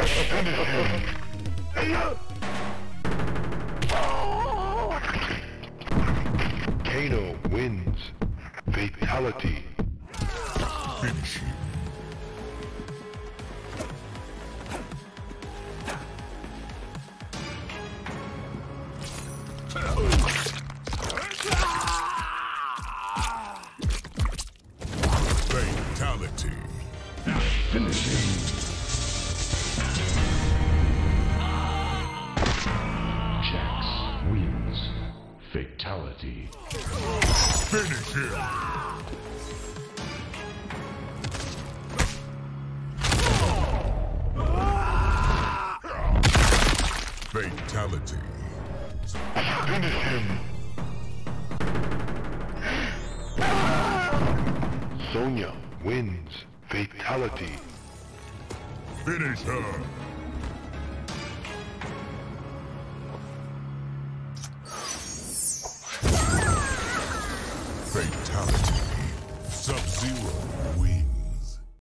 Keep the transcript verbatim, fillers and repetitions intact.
Kano wins. Fatality. Finish him. Fatality. Finish him. Jax wins. Fatality. Finish him. Fatality. Finish him. Sonya wins. Fatality. Finish her. Fatality. Sub-Zero wins.